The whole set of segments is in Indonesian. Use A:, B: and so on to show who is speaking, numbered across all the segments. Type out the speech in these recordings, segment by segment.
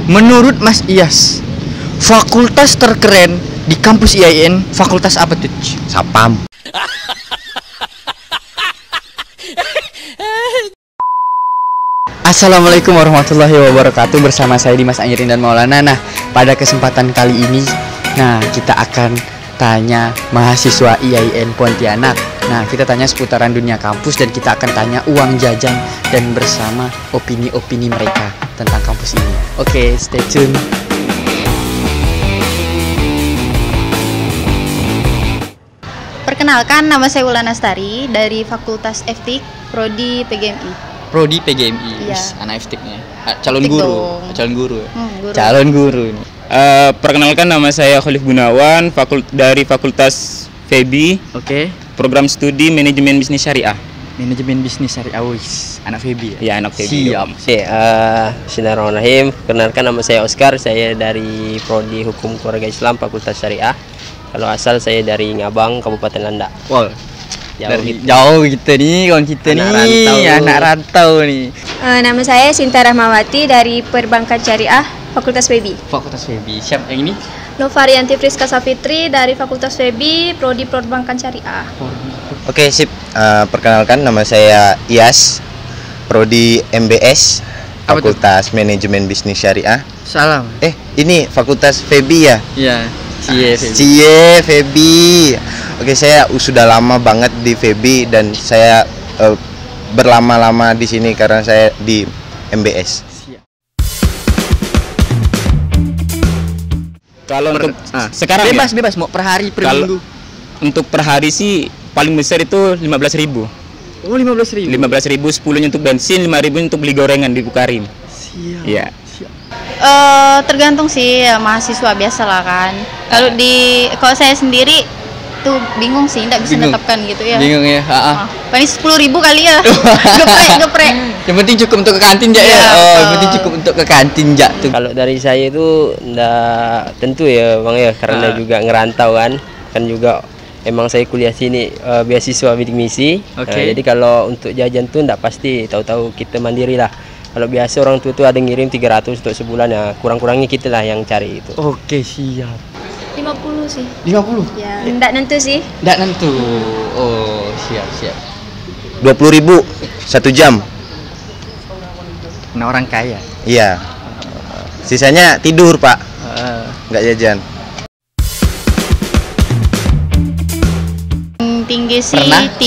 A: Menurut Mas Iyas, fakultas terkeren di kampus IAIN fakultas apa tuh?
B: Sapam.
A: Assalamualaikum warahmatullahi wabarakatuh. Bersama saya Dimas Angirin dan Maulana. Nah, pada kesempatan kali ini, kita akan tanya mahasiswa IAIN Pontianak. Nah, kita tanya seputaran dunia kampus dan kita akan tanya uang jajan dan bersama opini-opini mereka tentang kampus ini. Oke, stay tune.
C: Perkenalkan, nama saya Wulan Astari dari Fakultas Eftik, Prodi PGMI.
A: Prodi PGMI,
C: iya.
A: Anak FTIK nih. Calon
C: Eftik
A: guru.
C: dong.
A: Calon guru.
C: Guru.
A: Calon guru nih.
D: Perkenalkan, nama saya Khalif Gunawan, dari Fakultas FEBI, Program Studi Manajemen Bisnis Syariah.
A: Manajemen Bisnis Syariah, anak FEBI ya?
D: Ya, anak FEBI.
A: Siap.
B: Bismillahirrahmanirrahim. Kenalkan, nama saya Oscar. Saya dari Prodi Hukum Keluarga Islam Fakultas Syariah. Kalau asal saya dari Ngabang, Kabupaten Landak.
A: Wow. Jauh gitu nih, kawan kita anak rantau nih.
E: Nama saya Sinta Rahmawati dari Perbankan Syariah Fakultas FEBI.
A: Fakultas FEBI. Siap yang ini?
E: Novarianti Friska Safitri dari Fakultas FEBI, Prodi Perbankan Syariah.
B: Oke, sip. Perkenalkan, nama saya Iyas, Prodi MBS, Fakultas Manajemen Bisnis Syariah.
A: Salam.
B: Ini Fakultas FEBI ya?
A: Iya.
B: Cie FEBI. Oke, saya sudah lama banget di FEBI dan saya berlama-lama di sini karena saya di MBS.
D: Kalau untuk sekarang
A: bebas mau per hari per minggu.
D: Untuk per hari sih paling besar itu 15.000.
A: Oh, 15.000.
D: 15.000, 10-nya untuk bensin, 5.000 untuk beli gorengan di Bukarim.
A: Siap.
D: Iya.
C: Tergantung sih ya, mahasiswa biasa lah kan. Kalau saya sendiri tuh bingung sih, nggak bisa menetapkan gitu ya.
A: Bingung ya.
C: Paling 10.000 kali ya. geprek.
A: Yang penting cukup untuk ke kantin ya. Yang penting cukup untuk ke kantin tuh.
B: Kalau dari saya itu nggak tentu ya Bang ya, karena juga ngerantau kan juga emang saya kuliah sini beasiswa bidik misi. Jadi kalau untuk jajan tuh nggak pasti, tahu-tahu kita mandiri lah. Kalau biasa orang tua tuh ada ngirim 300 untuk sebulan ya, kurang-kurangnya kita lah yang cari itu.
A: Oke, siap.
E: 50 sih.
A: 50?
E: Ya, enggak nentu sih.
A: Enggak nentu. Oh, siap.
B: 20.000 1 jam.
A: Nah, orang kaya.
B: Iya. Sisanya tidur, Pak. Nggak jajan.
C: Tinggi sih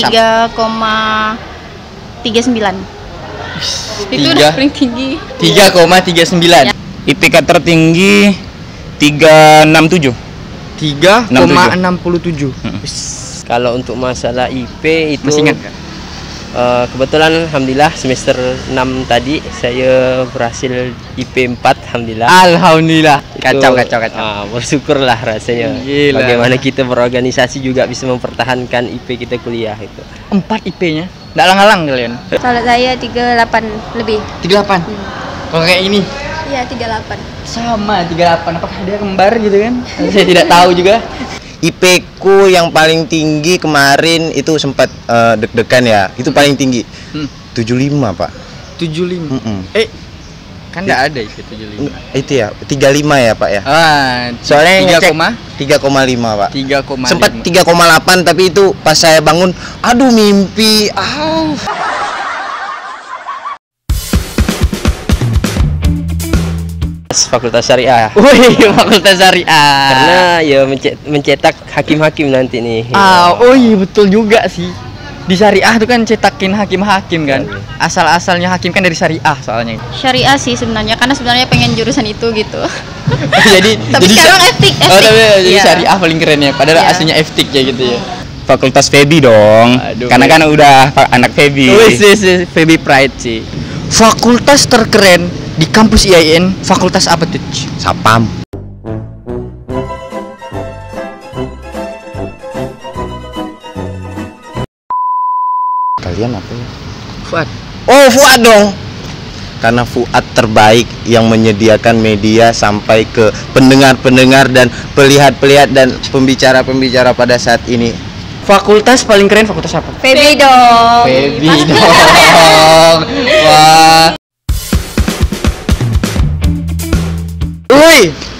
C: 3,39. Itu udah paling tinggi.
A: 3,39.
D: IPK tertinggi 367.
A: 3,67.
B: Kalau untuk masalah IP itu
A: masih ingat nggak?
B: Kebetulan alhamdulillah semester 6 tadi saya berhasil IP 4 alhamdulillah.
A: Alhamdulillah. Kacau.
B: Bersyukurlah rasanya.
A: Gila.
B: Bagaimana kita berorganisasi juga bisa mempertahankan IP kita kuliah itu.
A: 4 IP-nya. Nggak alang-alang kalian?
E: Kalau saya 38 lebih.
A: 38. Kalau kayak ini?
E: Iya, 38.
A: Sama 38. Apakah dia kembar gitu kan? Saya tidak tahu juga.
B: IP ku yang paling tinggi kemarin itu sempat deg-degan ya. Itu paling tinggi. 75, Pak.
A: 75. Kan enggak ada IP 75.
B: Itu ya, 35 ya, Pak ya.
A: Soalnya
B: 3,5, Pak.
A: 3,5.
B: Sempat 3,8 tapi itu pas saya bangun, aduh mimpi. Fakultas Syariah.
A: Fakultas Syariah.
B: Karena ya mencetak hakim-hakim nanti nih.
A: Iya betul juga sih. Di Syariah tuh kan cetakin hakim-hakim kan. Asal-asalnya hakim kan dari Syariah soalnya.
C: Syariah sih sebenarnya, karena sebenarnya pengen jurusan itu gitu. Tapi
A: jadi
C: sekarang eftik.
A: Jadi Syariah paling keren ya. Padahal aslinya eftik ya gitu ya.
D: Fakultas FEBI dong. Karena kan udah anak FEBI.
A: FEBI Pride sih. Fakultas terkeren di kampus IAIN fakultas apa tuh?
B: Sapam. Kalian apa ya?
A: Fuad.
B: Oh, Fuad dong. Karena Fuad terbaik yang menyediakan media sampai ke pendengar-pendengar dan pelihat-pelihat dan pembicara-pembicara pada saat ini.
A: Fakultas paling keren fakultas apa?
E: FEBI dong.
A: FEBI dong. Wah.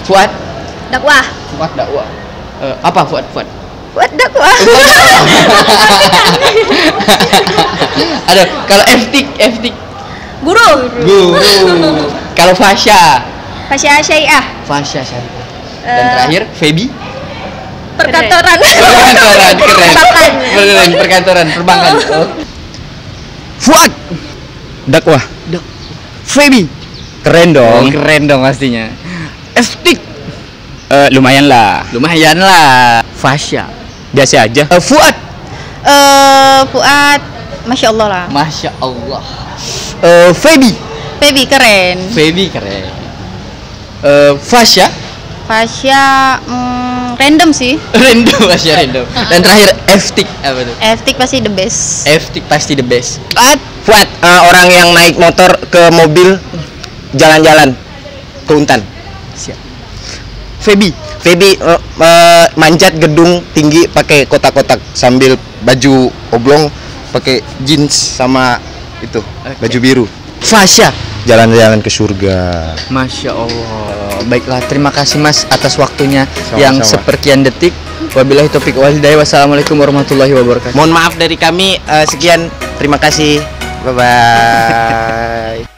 A: Fuad.
E: Dakwah.
A: Fuad dakwah. Apa Fuad?
E: Fuad dakwah.
A: Ada. Kalau Eftik.
E: Guru.
A: Kalau Fasya.
E: Fasya Syai'ah.
A: Fasya Syariah. Dan terakhir Feby.
E: Perkantoran.
A: Perkantoran keren. Perkantoran perbankan. Fuad.
D: Dakwah.
A: Feby.
D: Keren dong.
A: Keren dong pastinya. Eftik.
D: Lumayan lah.
A: Fasya.
D: Biasa aja.
A: Fuad.
C: Fuad, masya Allah lah.
A: Masya Allah. Feby keren. Fasya.
C: Random sih.
A: Random. Dan terakhir Eftik. Apa tuh?
C: Eftik pasti the best.
A: Eftik pasti the best.
B: Fuad, orang yang naik motor ke mobil jalan-jalan ke Untan.
A: Siap. Feby.
B: Manjat gedung tinggi pakai kotak-kotak sambil baju oblong, pakai jeans sama itu baju biru.
A: Fasya.
B: Jalan-jalan ke surga.
A: Masya Allah. Baiklah, terima kasih Mas atas waktunya
B: Sama-sama.
A: yang seperkian detik. Wabillahi taufiq wal hidayah. Wassalamualaikum warahmatullahi wabarakatuh.
B: Mohon maaf dari kami, sekian, terima kasih, bye bye.